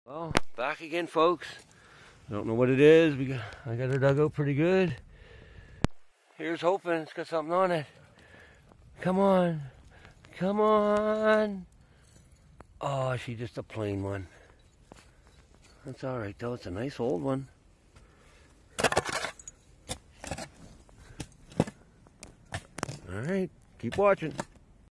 Well, back again, folks. I don't know what it is. I got her dug out pretty good. Here's hoping it's got something on it. Come on. Come on. Oh, she's just a plain one. That's alright though. It's a nice old one. Alright, keep watching.